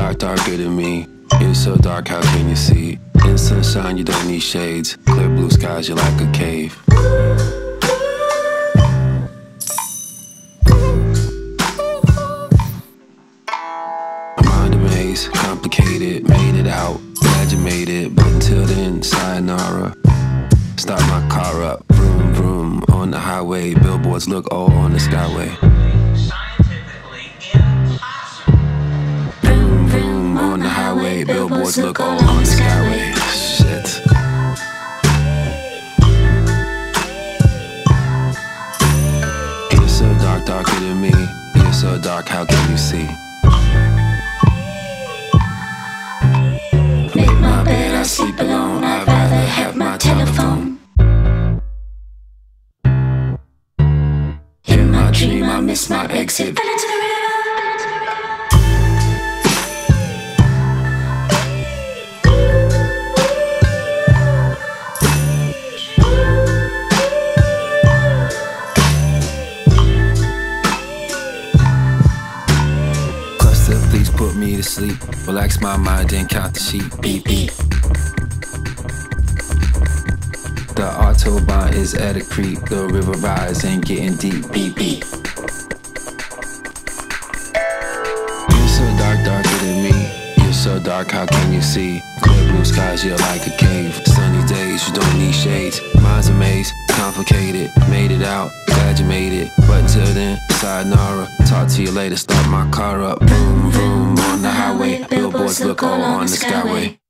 dark, darker than me. You're so dark, how can you see? In sunshine, you don't need shades. Clear blue skies, you're like a cave. My mind a maze, complicated, made it out. Glad you made it, but until then, sayonara. Start my car up, vroom, vroom, on the highway. Billboards look all on the skyway. Vroom, vroom, on the highway. Billboards look all on the skyway. Shit. You're so dark, darker than me. You're so dark, how can you see? Make my bed, I sleep alone. I'd rather have my telephone. In my dream, I miss my exit. Cluster, please put me to sleep. Relax my mind and count the sheep. Beep, beep. The Autobahn is at a creek. The river rise and getting deep. Beep, beep. You're so dark, darker than me. You're so dark, how can you see? Clear blue skies, you're like a cave. Sunny days, you don't need shades. Mind's a maze, complicated. Made it out, glad you made it. But until then, sayonara. Talk to you later, start my car up. Vroom, vroom, on the highway. Billboards look all on the skyway.